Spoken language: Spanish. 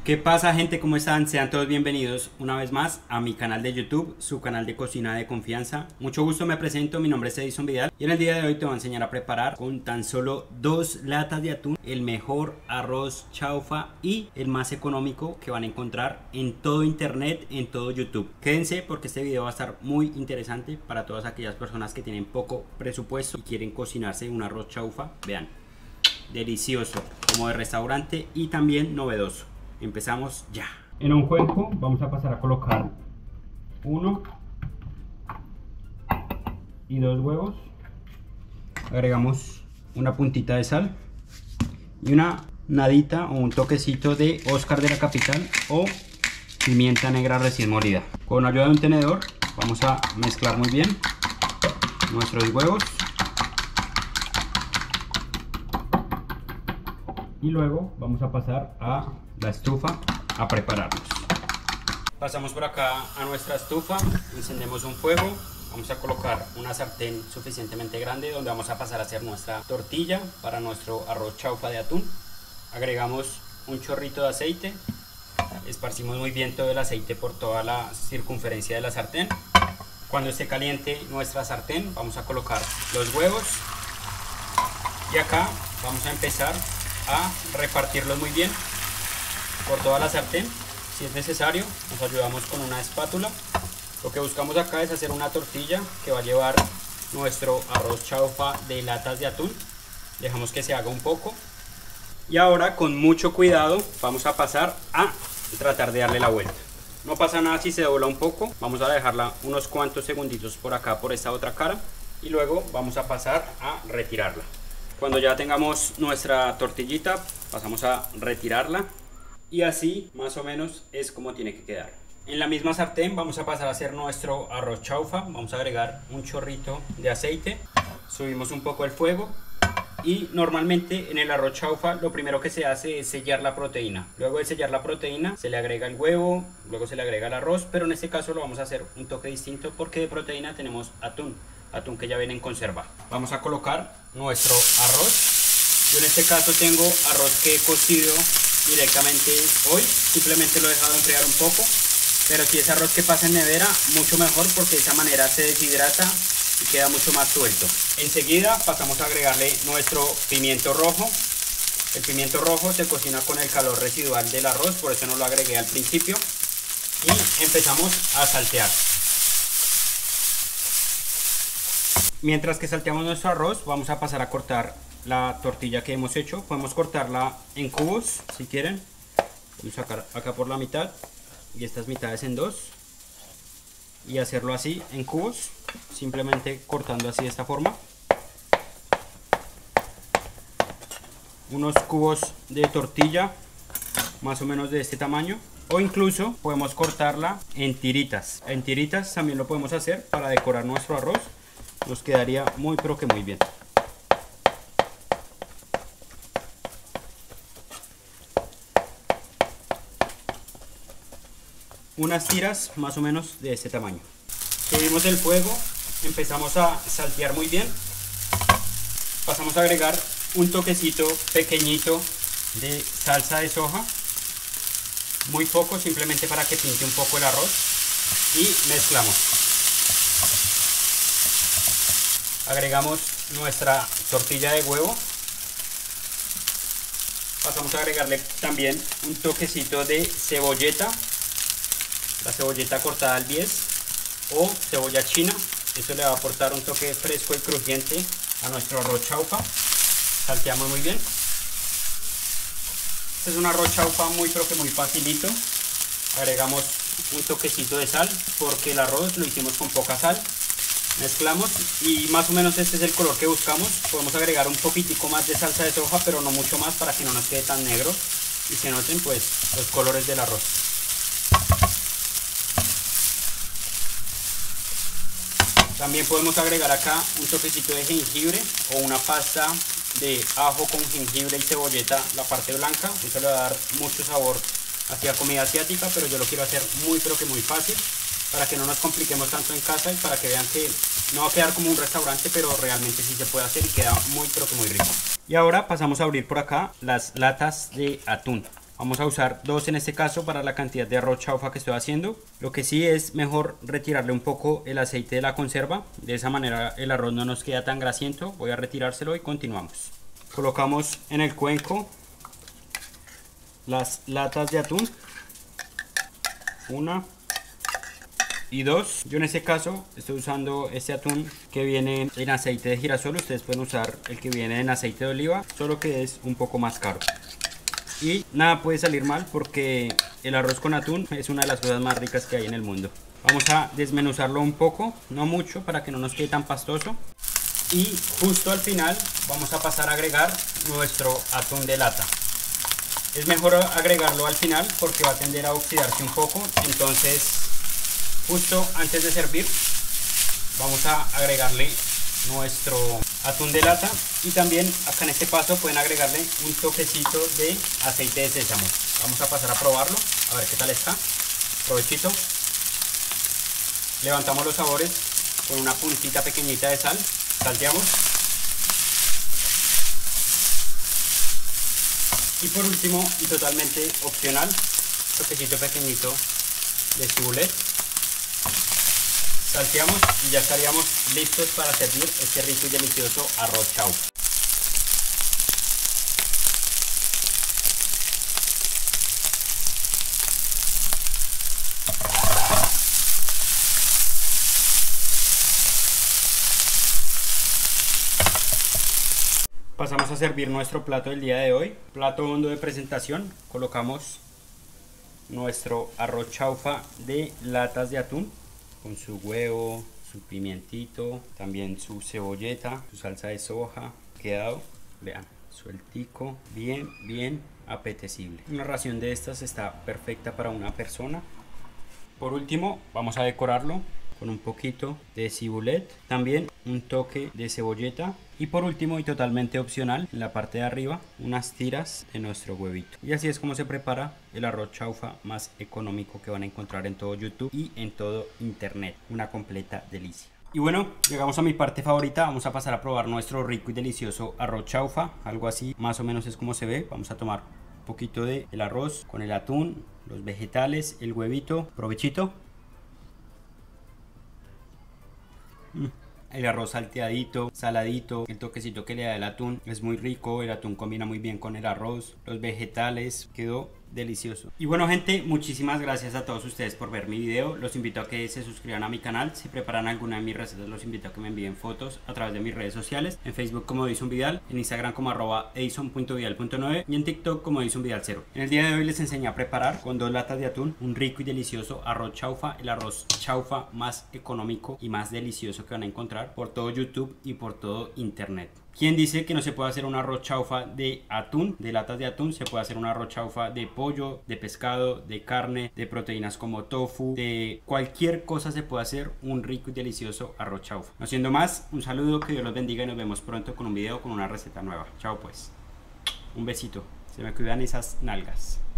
¿Qué pasa, gente? ¿Cómo están? Sean todos bienvenidos una vez más a mi canal de YouTube, su canal de cocina de confianza. Mucho gusto, me presento, mi nombre es Edison Vidal y en el día de hoy te voy a enseñar a preparar con tan solo 2 latas de atún el mejor arroz chaufa y el más económico que van a encontrar en todo internet, en todo YouTube. Quédense porque este video va a estar muy interesante para todas aquellas personas que tienen poco presupuesto y quieren cocinarse un arroz chaufa. Vean, delicioso, como de restaurante y también novedoso. Empezamos ya. En un cuenco vamos a pasar a colocar 1 y 2 huevos. Agregamos una puntita de sal y una nadita o un toquecito de Oscar de la Capital o pimienta negra recién molida. Con ayuda de un tenedor vamos a mezclar muy bien nuestros huevos y luego vamos a pasar a la estufa a prepararlos. Pasamos por acá a nuestra estufa, encendemos un fuego, vamos a colocar una sartén suficientemente grande donde vamos a pasar a hacer nuestra tortilla para nuestro arroz chaufa de atún. Agregamos un chorrito de aceite, esparcimos muy bien todo el aceite por toda la circunferencia de la sartén. Cuando esté caliente nuestra sartén vamos a colocar los huevos y acá vamos a empezar a repartirlos muy bien por toda la sartén. Si es necesario nos ayudamos con una espátula. Lo que buscamos acá es hacer una tortilla que va a llevar nuestro arroz chaufa de latas de atún. Dejamos que se haga un poco y ahora con mucho cuidado vamos a pasar a tratar de darle la vuelta. No pasa nada si se dobla un poco, vamos a dejarla unos cuantos segunditos por acá por esta otra cara y luego vamos a pasar a retirarla. Cuando ya tengamos nuestra tortillita pasamos a retirarla y así más o menos es como tiene que quedar. En la misma sartén vamos a pasar a hacer nuestro arroz chaufa. Vamos a agregar un chorrito de aceite, subimos un poco el fuego y normalmente en el arroz chaufa lo primero que se hace es sellar la proteína. Luego de sellar la proteína se le agrega el huevo, luego se le agrega el arroz, pero en este caso lo vamos a hacer un toque distinto porque de proteína tenemos atún que ya viene en conserva. Vamos a colocar nuestro arroz. Yo en este caso tengo arroz que he cocido directamente hoy, simplemente lo he dejado enfriar un poco, pero si es arroz que pasa en nevera mucho mejor porque de esa manera se deshidrata y queda mucho más suelto. Enseguida pasamos a agregarle nuestro pimiento rojo. El pimiento rojo se cocina con el calor residual del arroz, por eso no lo agregué al principio, y empezamos a saltear. Mientras que salteamos nuestro arroz vamos a pasar a cortar la tortilla que hemos hecho. Podemos cortarla en cubos si quieren. Vamos a sacar acá por la mitad y estas mitades en dos y hacerlo así en cubos, simplemente cortando así de esta forma. Unos cubos de tortilla más o menos de este tamaño, o incluso podemos cortarla en tiritas. En tiritas también lo podemos hacer para decorar nuestro arroz. Nos quedaría muy pero que muy bien. Unas tiras más o menos de este tamaño. Subimos el fuego, empezamos a saltear muy bien. Pasamos a agregar un toquecito pequeñito de salsa de soja, muy poco, simplemente para que pinte un poco el arroz, y mezclamos. Agregamos nuestra tortilla de huevo. Pasamos a agregarle también un toquecito de cebolleta, la cebolleta cortada al bies o cebolla china. Esto le va a aportar un toque fresco y crujiente a nuestro arroz chaufa. Salteamos muy bien. Este es un arroz chaufa muy pero que muy facilito. Agregamos un toquecito de sal porque el arroz lo hicimos con poca sal. Mezclamos y más o menos este es el color que buscamos. Podemos agregar un poquitico más de salsa de soja, pero no mucho más para que no nos quede tan negro y se noten pues los colores del arroz. También podemos agregar acá un toquecito de jengibre o una pasta de ajo con jengibre y cebolleta, la parte blanca. Eso le va a dar mucho sabor hacia comida asiática, pero yo lo quiero hacer muy pero que muy fácil, para que no nos compliquemos tanto en casa y para que vean que no va a quedar como un restaurante, pero realmente sí se puede hacer y queda muy pero que muy rico. Y ahora pasamos a abrir por acá las latas de atún. Vamos a usar 2 en este caso para la cantidad de arroz chaufa que estoy haciendo. Lo que sí es mejor retirarle un poco el aceite de la conserva. De esa manera el arroz no nos queda tan grasiento. Voy a retirárselo y continuamos. Colocamos en el cuenco las latas de atún. 1 y 2. Yo en este caso estoy usando este atún que viene en aceite de girasol. Ustedes pueden usar el que viene en aceite de oliva, solo que es un poco más caro. Y nada puede salir mal porque el arroz con atún es una de las cosas más ricas que hay en el mundo. Vamos a desmenuzarlo un poco, no mucho, para que no nos quede tan pastoso. Y justo al final vamos a pasar a agregar nuestro atún de lata. Es mejor agregarlo al final porque va a tender a oxidarse un poco. Entonces, justo antes de servir, vamos a agregarle nuestro atún de lata. Y también acá en este paso pueden agregarle un toquecito de aceite de sésamo. Vamos a pasar a probarlo, a ver qué tal está. Provechito. Levantamos los sabores con una puntita pequeñita de sal. Salteamos. Y por último, y totalmente opcional, toquecito pequeñito de cibulet. Salteamos y ya estaríamos listos para servir este rico y delicioso arroz chaufa. Pasamos a servir nuestro plato del día de hoy. Plato hondo de presentación. Colocamos nuestro arroz chaufa de latas de atún con su huevo, su pimientito, también su cebolleta, su salsa de soja. Quedado, vean, sueltico, bien apetecible. Una ración de estas está perfecta para una persona. Por último, vamos a decorarlo con un poquito de cibulet, también un toque de cebolleta y por último y totalmente opcional, en la parte de arriba, unas tiras de nuestro huevito. Y así es como se prepara el arroz chaufa más económico que van a encontrar en todo YouTube y en todo internet. Una completa delicia. Y bueno, llegamos a mi parte favorita. Vamos a pasar a probar nuestro rico y delicioso arroz chaufa. Algo así más o menos es como se ve. Vamos a tomar un poquito de el arroz con el atún, los vegetales, el huevito. Provechito. El arroz salteadito, saladito, el toquecito que le da el atún es muy rico, el atún combina muy bien con el arroz, los vegetales, quedó delicioso. Y bueno gente, muchísimas gracias a todos ustedes por ver mi video. Los invito a que se suscriban a mi canal. Si preparan alguna de mis recetas, los invito a que me envíen fotos a través de mis redes sociales. En Facebook como Edison Vidal, en Instagram como @edison.vidal.9 y en TikTok como Edison Vidal 0. En el día de hoy les enseñé a preparar con 2 latas de atún un rico y delicioso arroz chaufa, el arroz chaufa más económico y más delicioso que van a encontrar por todo YouTube y por todo internet. ¿Quién dice que no se puede hacer un arroz chaufa de atún, de latas de atún? Se puede hacer un arroz chaufa de pollo, de pescado, de carne, de proteínas como tofu, de cualquier cosa se puede hacer un rico y delicioso arroz chaufa. No siendo más, un saludo, que Dios los bendiga y nos vemos pronto con un video con una receta nueva. Chao pues. Un besito. Se me cuidan esas nalgas.